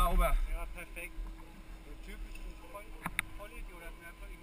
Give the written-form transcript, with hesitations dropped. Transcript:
sauber. Ja, perfekt. So typisch Vollidiot hat mir einfach